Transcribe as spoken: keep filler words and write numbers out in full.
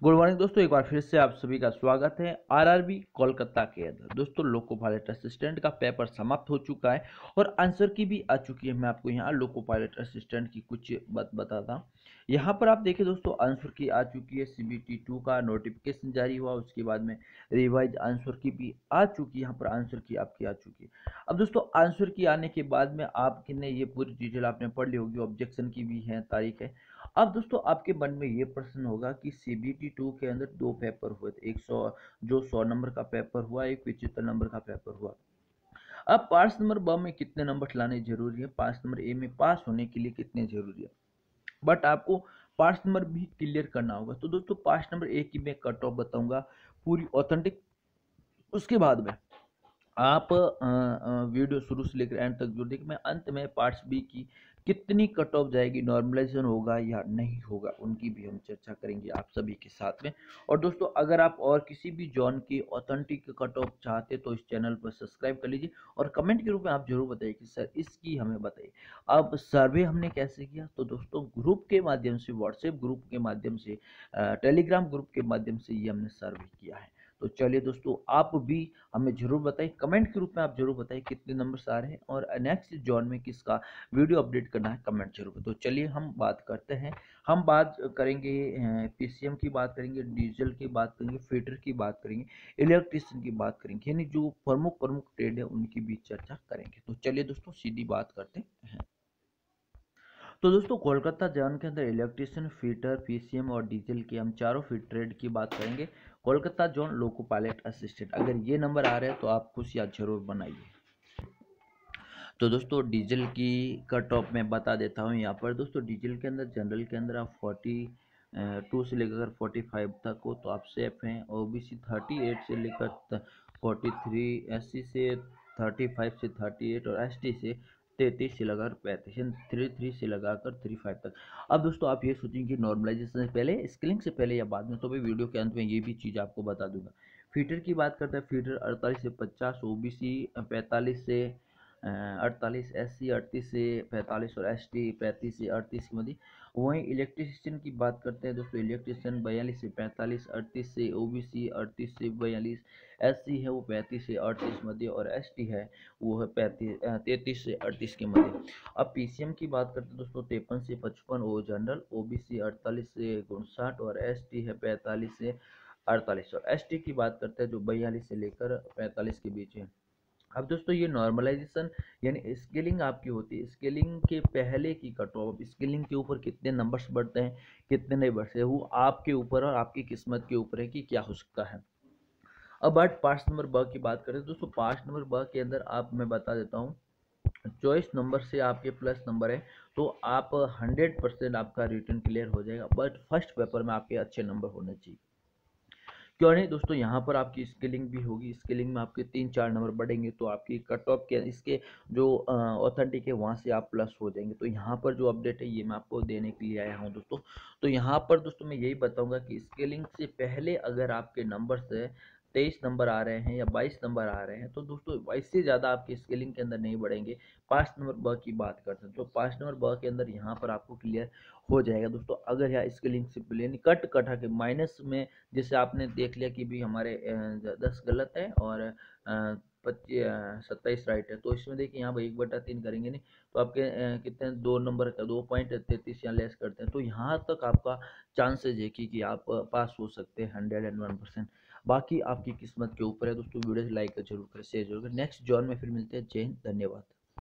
Good morning दोस्तों, एक बार फिर से आप सभी का स्वागत है आरआरबी कोलकाता के अंदर। दोस्तों, लोको पायलट असिस्टेंट का पेपर समाप्त हो चुका है और आंसर की भी आ चुकी है। मैं आपको यहाँ लोको पायलट असिस्टेंट की कुछ बात बताता हूँ। यहाँ पर आप देखिए दोस्तों, आंसर की आ चुकी है। सीबीटी टू का नोटिफिकेशन जारी हुआ, उसके बाद में रिवाइज आंसर की भी आ चुकी है। यहाँ पर आंसर की आपकी आ चुकी है। अब दोस्तों, आंसर की आने के बाद में आपने ये पूरी डिटेल आपने पढ़ ली होगी, ऑब्जेक्शन की भी है, तारीख है। अब दोस्तों, आपके मन में ये प्रश्न होगा कि सीबीटी टू के अंदर दो पेपर हुए थे, एक सौ जो सौ नंबर का पेपर हुआ, एक पचहत्तर नंबर का पेपर हुआ। अब पांच नंबर ब में कितने नंबर लाने जरूरी है, पांच नंबर ए में पास होने के लिए कितने जरूरी है, बट आपको पांच नंबर भी क्लियर करना होगा। तो दोस्तों, पांच नंबर ए की मैं कट ऑफ बताऊंगा पूरी ऑथेंटिक। उसके बाद में आप अ, अ, वीडियो शुरू से लेकर एंड तक जरूर देखिए। मैं अंत में पार्ट्स बी की कितनी कट ऑफ जाएगी, नॉर्मलाइजेशन होगा या नहीं होगा, उनकी भी हम चर्चा करेंगे आप सभी के साथ में। और दोस्तों, अगर आप और किसी भी जॉन की ऑथेंटिक कट ऑफ चाहते तो इस चैनल पर सब्सक्राइब कर लीजिए और कमेंट के रूप में आप जरूर बताइए कि सर इसकी हमें बताइए। अब सर्वे हमने कैसे किया, तो दोस्तों ग्रुप के माध्यम से, व्हाट्सएप ग्रुप के माध्यम से, टेलीग्राम ग्रुप के माध्यम से ये हमने सर्वे किया है। तो चलिए दोस्तों, आप भी हमें जरूर बताइए, कमेंट के रूप में आप जरूर बताइए कितने नंबर्स आ रहे हैं और नेक्स्ट जॉन में किसका वीडियो अपडेट करना है, कमेंट जरूर। तो चलिए हम बात करते हैं। हम बात करेंगे पीसीएम की बात करेंगे, डीजल की बात करेंगे, फीडर की बात करेंगे, इलेक्ट्रिशियन की बात करेंगे, यानी जो प्रमुख प्रमुख ट्रेड है उनकी भी चर्चा करेंगे। तो चलिए दोस्तों, सीधी बात करते हैं। तो दोस्तों, कोलकाता जॉन के अंदर इलेक्ट्रिशियन, फीटर, पीसीएम और डीजल के हम चारों फीड ट्रेड की बात करेंगे। Kolkata zone loco pilot assistant, अगर ये नंबर आ रहे हैं तो आप खुशियाँ जरूर बनाइए। तो दोस्तों, डीजल की कट ऑफ मैं बता देता हूँ यहाँ पर। दोस्तों, डीजल के अंदर जनरल के अंदर आप फोर्टी टू से लेकर फोर्टी फाइव तक हो तो आप सेफ हैं। ओबीसी थर्टी एट से लेकर फोर्टी थ्री, एससी से थर्टी फाइव से थर्टी एट और एसटी से तैंतीस से लगाकर पैंतीस, थ्री थ्री से लगाकर थ्री फाइव तक। अब दोस्तों, आप ये सोचेंगे नॉर्मलाइजेशन से पहले, स्किलिंग से पहले या बाद में, तो भाई वीडियो के अंत में ये भी चीज़ आपको बता दूंगा। फीटर की बात करते हैं, फीटर अड़तालीस से पचास, ओबीसी पैंतालीस से अड़तालीस, एस सी अड़तीस से पैंतालीस और एस टी पैंतीस से अड़तीस की मध्य। वहीं इलेक्ट्रिशियन की बात करते हैं दोस्तों, इलेक्ट्रिशियन बयालीस से पैंतालीस, अड़तीस से ओबीसी अड़तीस से बयालीस, एस सी है वो पैंतीस से अड़तीस मध्य और एस टी है वो है पैंतीस तैंतीस से अड़तीस के मध्य। अब पीसीएम की बात करते हैं दोस्तों, तिरपन से पचपन वो जनरल, ओबीसी अड़तालीस से उनसाठ और एस टी है पैंतालीस से अड़तालीस और एस टी की बात करते हैं जो बयालीस से लेकर पैंतालीस के बीच है। अब दोस्तों, ये नॉर्मलाइजेशन यानी स्केलिंग आपकी होती है। स्केलिंग के पहले की कट ऑफ, स्केलिंग के ऊपर कितने नंबर्स बढ़ते हैं कितने नहीं बढ़ते, वो आपके ऊपर और आपकी किस्मत के ऊपर है कि क्या हो सकता है। अब बात पाँच नंबर ब की बात करें दोस्तों, पाँच नंबर ब के अंदर आप मैं बता देता हूँ, चॉइस नंबर से आपके प्लस नंबर है तो आप हंड्रेड परसेंट आपका रिटर्न क्लियर हो जाएगा, बट फर्स्ट पेपर में आपके अच्छे नंबर होने चाहिए। क्यों नहीं दोस्तों, यहाँ पर आपकी स्किलिंग भी होगी, स्किलिंग में आपके तीन चार नंबर बढ़ेंगे तो आपकी कट ऑफ के इसके जो ऑथेंटिक है वहाँ से आप प्लस हो जाएंगे। तो यहाँ पर जो अपडेट है ये मैं आपको देने के लिए आया हूँ दोस्तों। तो यहाँ पर दोस्तों मैं यही बताऊँगा कि स्किलिंग से पहले अगर आपके नंबर से तेईस नंबर आ रहे हैं या बाईस नंबर आ रहे हैं तो दोस्तों इससे ज़्यादा आपके स्किलिंग के अंदर नहीं बढ़ेंगे। पाँच नंबर ब की बात करते हैं तो पाँच नंबर ब के अंदर यहाँ पर आपको क्लियर हो जाएगा दोस्तों। अगर यहाँ स्किलिंग से प्लेन कट कटा के माइनस में, जैसे आपने देख लिया कि भी हमारे दस गलत है और पच्चीस सत्ताईस राइट है, तो इसमें देखिए यहाँ पर एक बटा तीन करेंगे नहीं तो आपके कितने दो नंबर का दो पॉइंट तैतीस यहाँ लेस करते हैं तो यहाँ तक आपका चांसेज है कि, कि आप पास हो सकते हैं हंड्रेड एंड वन परसेंट। बाकी आपकी किस्मत के ऊपर है दोस्तों। वीडियो लाइक जरूर करें, शेयर जरूर करें। नेक्स्ट जॉन में फिर मिलते हैं। जय हिंद, धन्यवाद।